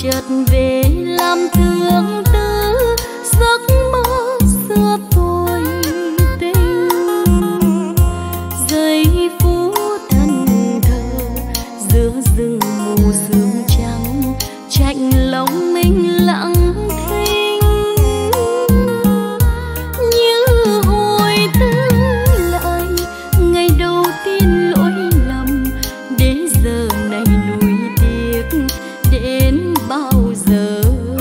chợt về làm thương tư giấc mơ xưa tôi tình. Giây phút thân thờ giữa rừng mù sương trắng, chạnh lòng mình lặng thinh. Như hồi tưởng lại ngày đầu tiên lỗi lầm, đến giờ này nuối tiếc đến bao giờ.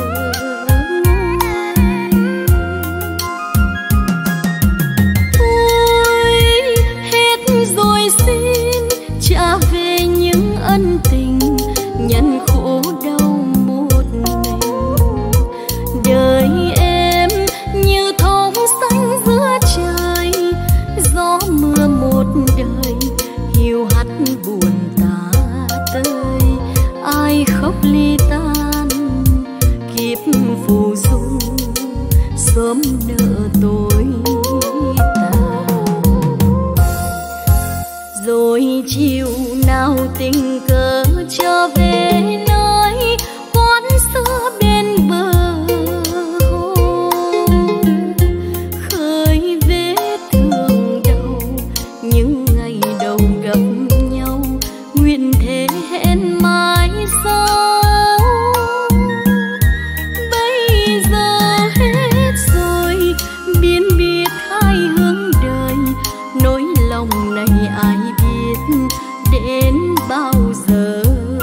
Thôi hết rồi xin trả về những ân tình, nhận khổ đau một mình. Đời em như thóng xanh giữa trời, gió mưa một đời hiu hắt buồn tả tơi. Ai khóc ly tan kiếp phù du, sớm nợ tôi tàn. Rồi chiều nào tình cờ trở về nơi quán xưa bên bờ hồ, khơi vết thương đau những ngày đầu gặp nhau, nguyện thế hẹn mãi sau. Bây giờ hết rồi biến biệt hai hướng đời, nỗi lòng này ai biết đến bao giờ.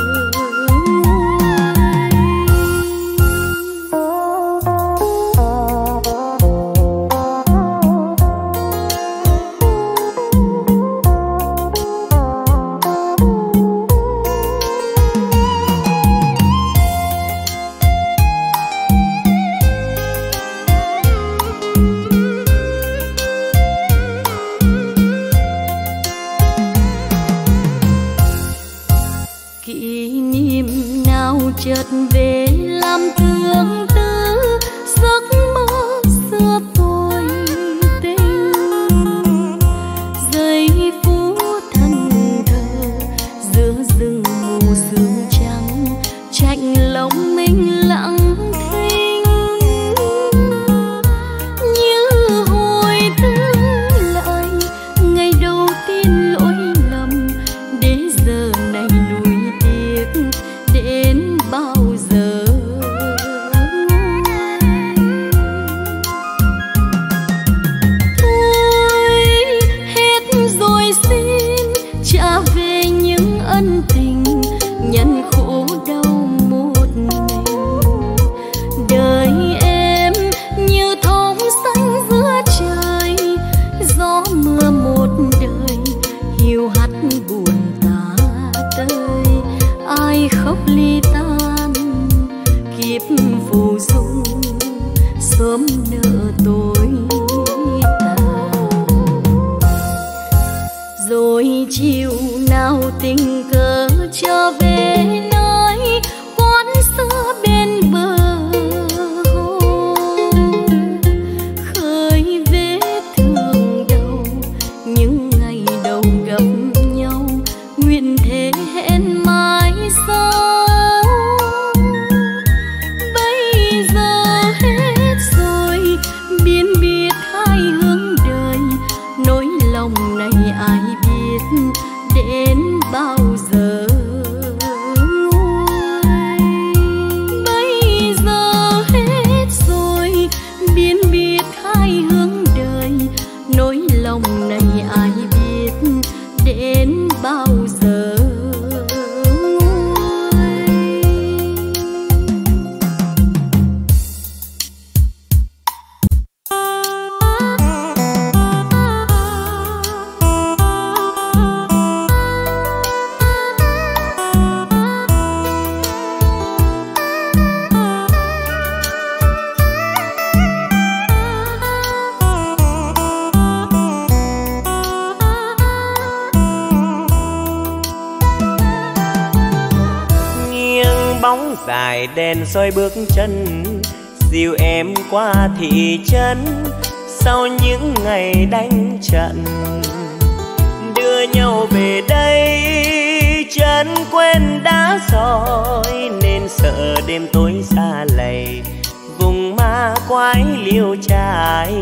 Kỷ niệm nào chợt về làm thương tư giấc mơ xưa tôi tình. Giây phút thân thờ giữa rừng mù sương trắng, chạnh lòng mình lặng thinh. Như hồi tưởng lại ngày đầu tiên lỗi lầm, đến giờ này nuối đến bao giờ. Thôi hết rồi xin trả về những ân tình, nhận khổ đau một mình. Đời em như thóng xanh giữa trời, gió mưa một đời hiu hắt buồn tả tơi. Ai khóc ly tan kiếp phù du, sớm nợ tôi tàn. Rồi chiều nào tình cờ trở về nơi quán xưa bên bờ hồ, khơi vết thương đau những ngày đầu gặp nhau, nguyện thế hẹn mãi sau. Bây giờ hết rồi biến biệt hai hướng đời, nỗi lòng này ai biết đến bao giờ. Bây giờ hết rồi biến biệt hai hướng đời, nỗi lòng này ai biết đến bao giờ. Bóng dài đèn soi bước chân, dìu em qua thị trấn. Sau những ngày đánh trận, đưa nhau về đây, chân quên đã rồi nên sợ đêm tối xa lầy, vùng ma quái liêu trai.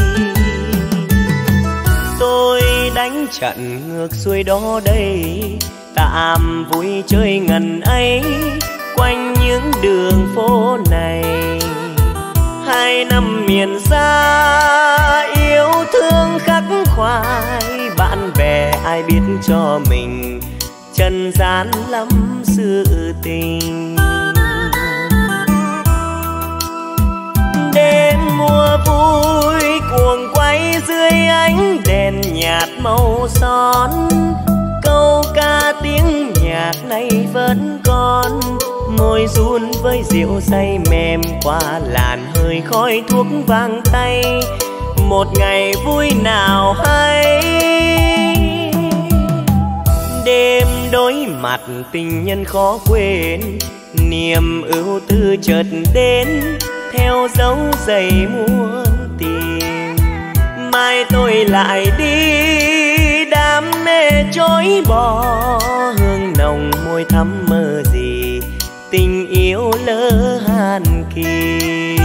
Tôi đánh trận ngược xuôi đó đây, tạm vui chơi ngần ấy quanh những đường phố này. 2 năm miền xa yêu thương khắc khoải, bạn bè ai biết cho mình trần gian lắm sự tình. Đêm mùa vui cuồng quay dưới ánh đèn nhạt màu son, câu ca tiếng nhạc này vẫn còn, môi run với rượu say mềm qua làn hơi khói thuốc vang tay. Một ngày vui nào hay, đêm đối mặt tình nhân khó quên, niềm ưu tư chợt đến theo dấu giày muôn tìm. Mai tôi lại đi đam mê chối bỏ, hương nồng môi thắm mơ gì tình yêu lỡ han kỳ.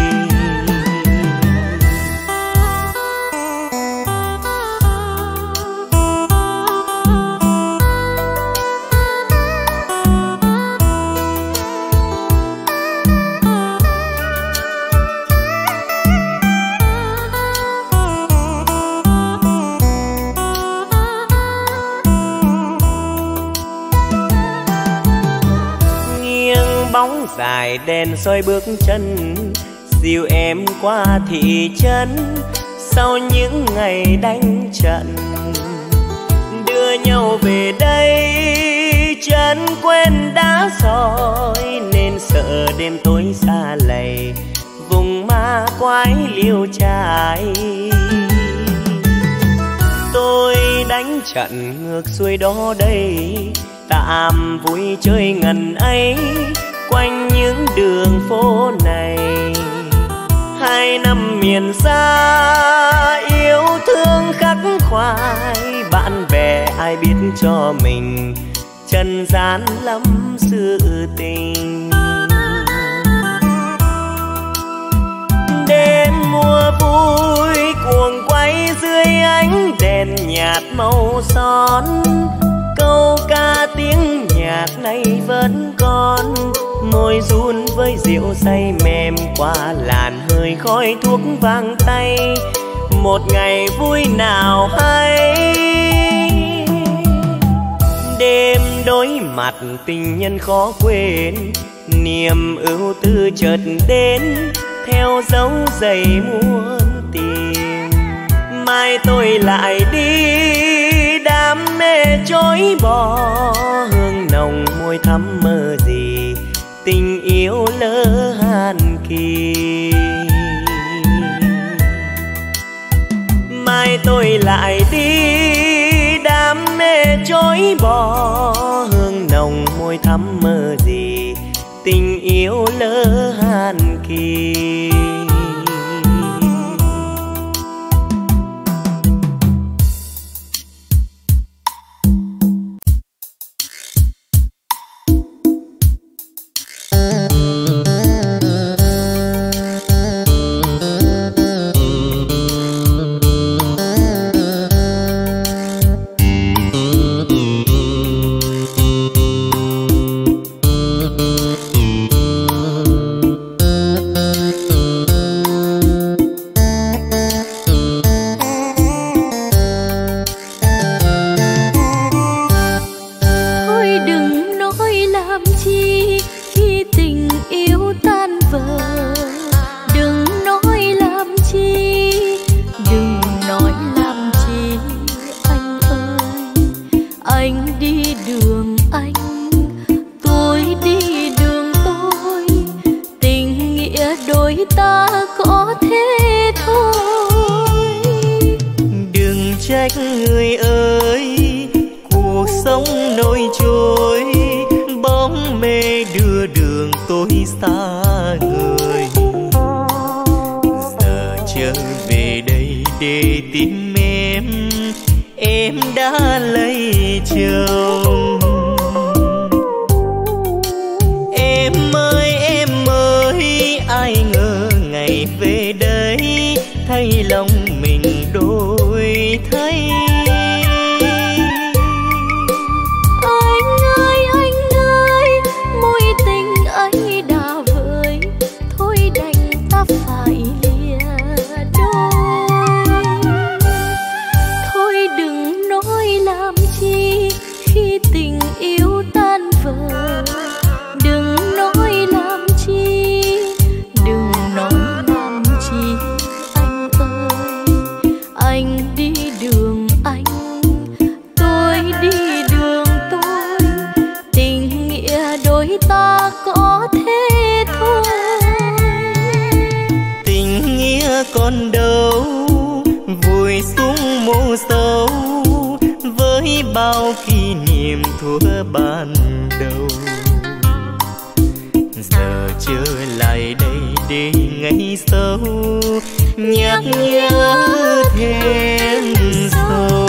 Bóng dài đèn soi bước chân, dìu em qua thị trấn. Sau những ngày đánh trận, đưa nhau về đây, chân quên đã soi nên sợ đêm tối xa lầy, vùng ma quái liêu trai. Tôi đánh trận ngược xuôi đó đây, tạm vui chơi ngần ấy quanh những đường phố này. 2 năm miền xa yêu thương khắc khoải, bạn bè ai biết cho mình trần gian lắm sự tình. Đêm mùa vui cuồng quay dưới ánh đèn nhạt màu son, câu ca tiếng nhạc này vẫn còn, môi run với rượu say mềm qua làn hơi khói thuốc vang tay. Một ngày vui nào hay, đêm đối mặt tình nhân khó quên, niềm ưu tư chợt đến theo dấu giày muôn tìm. Mai tôi lại đi đam mê chối bỏ, hương nồng môi thắm mơ gì tình yêu lỡ han kỳ. Mai tôi lại đi đam mê chối bỏ, hương nồng môi thắm mơ gì tình yêu lỡ han kỳ. Em ơi em ta có thế thôi. Tình nghĩa còn đâu vùi xuống mộ sâu với bao kỷ niệm thuở ban đầu. Giờ trở lại đây để ngày sau nhắc nhớ thêm sâu.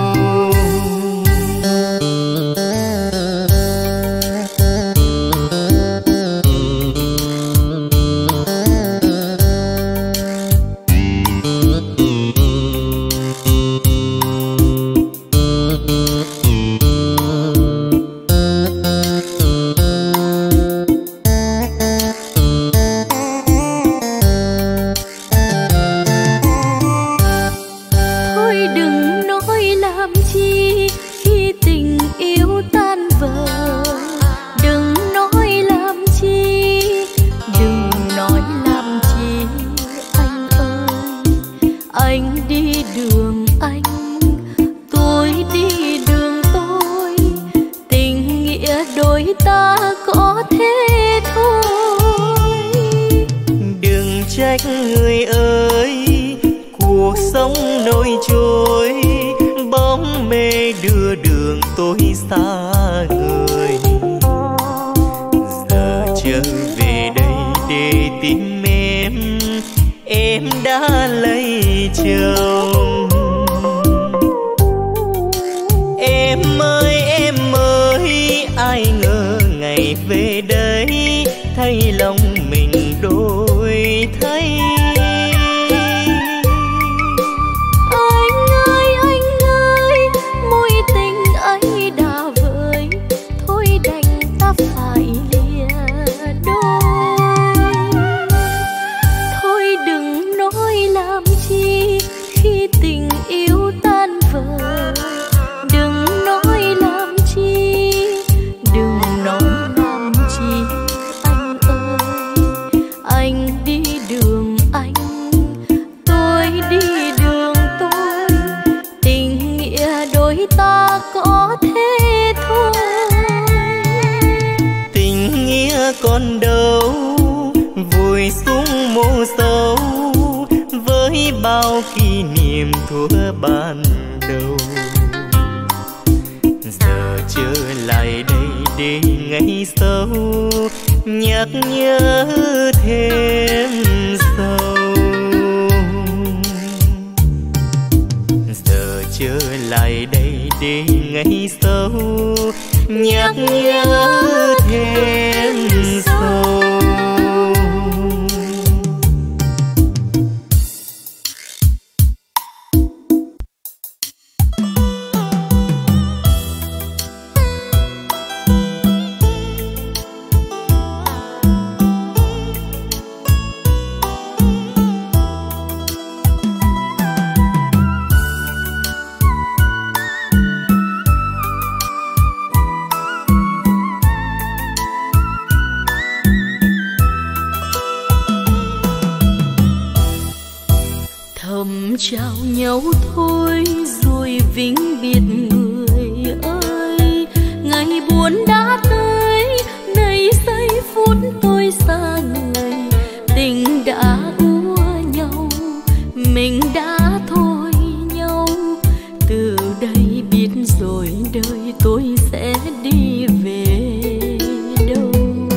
Người ơi, cuộc sống nổi trôi, bóng mê đưa đường tôi xa người. Giờ trở về đây để tìm em đã lấy chồng. Em ơi, ai ngờ ngày về đây thấy lòng mình đổi thay. Anh ơi, mối tình ấy đã vơi, thôi đành ta phải lìa đôi. Thôi đừng nói làm chi khi tình yêu tan vỡ, đừng nói làm chi, đừng nói làm chi. Anh ơi, anh đi đường anh, tôi đi đường tôi, tình nghĩa đôi ta có thế thôi. Tình nghĩa còn đâu vùi xuống mộ sâu với bao kỷ niệm thuở ban đầu. Giờ trở lại đây để ngày sau nhắc nhớ thêm sâu. Giờ trở lại đây để ngày sau nhắc nhớ thêm sâu. Chào nhau thôi rồi vĩnh biệt người ơi. Ngày buồn đã tới, này giây phút tôi xa người. Tình đã úa nhau, mình đã thôi nhau. Từ đây biết rồi đời tôi sẽ đi về đâu.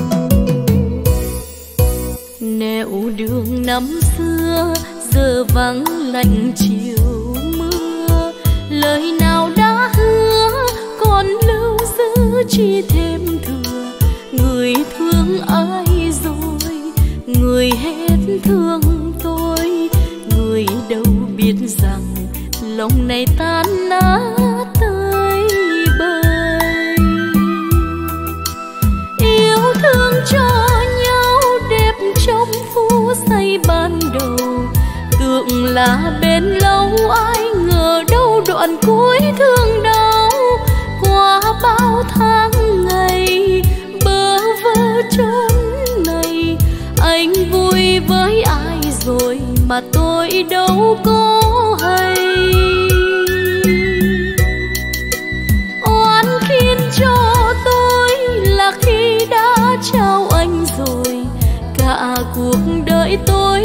Nẻo đường năm xưa giờ vắng lạnh chiều mưa, lời nào đã hứa còn lưu giữ chi thêm thừa. Người thương ai rồi, người hết thương tôi, người đâu biết rằng lòng này tan nát tới bời. Yêu thương cho nhau đẹp trong phút giây ban đầu, tưởng là bên lâu ai ngờ đâu đoạn cuối thương đau. Qua bao tháng ngày bơ vơ chốn này, anh vui với ai rồi mà tôi đâu có hay. Oan khiến cho tôi là khi đã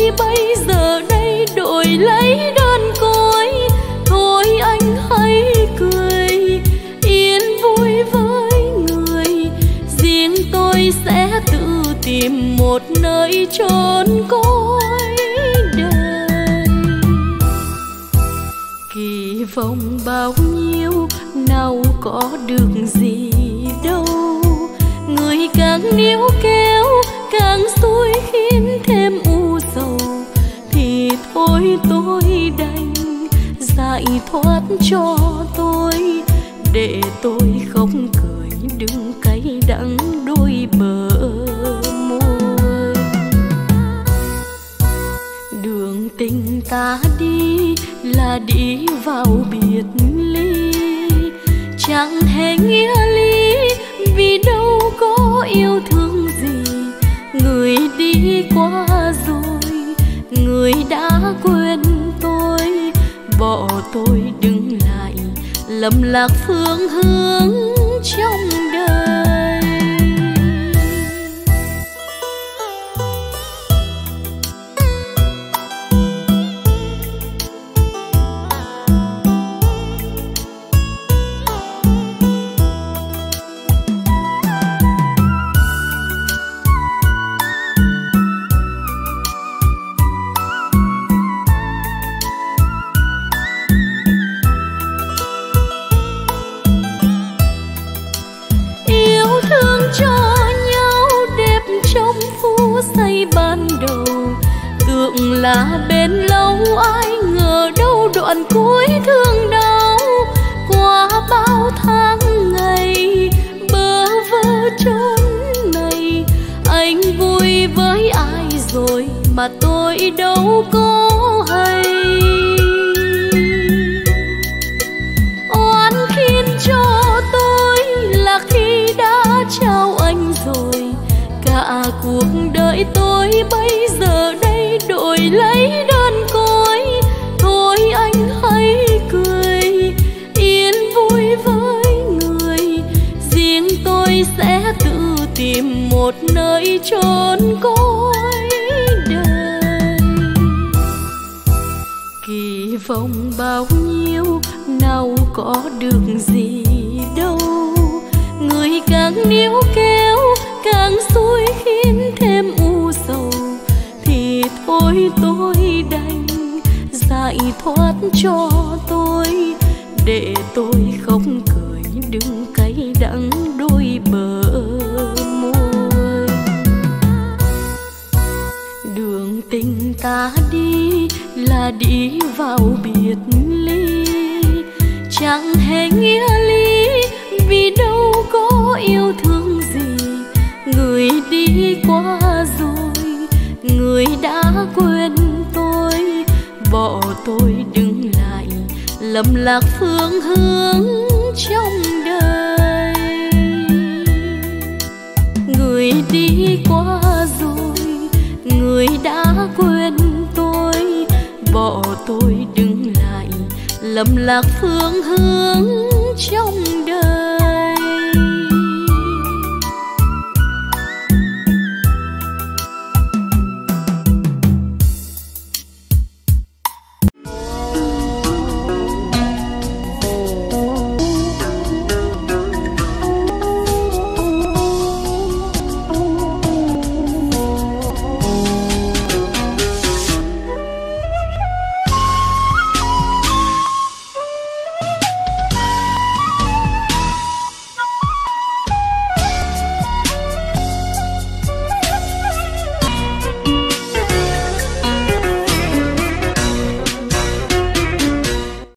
bây giờ đây đổi lấy đơn côi. Thôi anh hãy cười yên vui với người, riêng tôi sẽ tự tìm một nơi chốn cõi đời. Kỳ vọng bao nhiêu nào có được gì đâu, người càng níu kéo càng xui khiến thêm u sầu. Thì thôi tôi đành giải thoát cho tôi, để tôi không cười đừng cay đắng đôi bờ môi. Đường tình ta đi là đi vào biệt ly, chẳng hề nghĩa lý vì đâu có yêu thương gì. Người đi qua rồi, người đã quên tôi, bỏ tôi đứng lại lầm lạc phương hướng trong đời. Là bên lâu ai ngờ đâu đoạn cuối thương đau. Qua bao tháng ngày bơ vơ chốn này, anh vui với ai rồi mà tôi đâu có hay. Oan khiến cho tôi là khi đã trao anh rồi, cả cuộc đời tôi bây giờ đây đổi lấy đơn côi. Thôi anh hãy cười yên vui với người, riêng tôi sẽ tự tìm một nơi chốn cõi đời. Kỳ vọng bao nhiêu nào có được gì đâu, người càng níu kéo càng xui khiến thêm u sầu. Thì thôi tôi đành giải thoát cho tôi, để tôi không cười đừng cay đắng đôi bờ môi. Đường tình ta đi là đi vào biệt ly, chẳng hề nghĩa lý vì đâu có yêu thương gì. Người đi qua rồi, người đã quên tôi, bỏ tôi đứng lại lầm lạc phương hướng trong đời. Người đi qua rồi, người đã quên tôi, bỏ tôi đứng lại lầm lạc phương hướng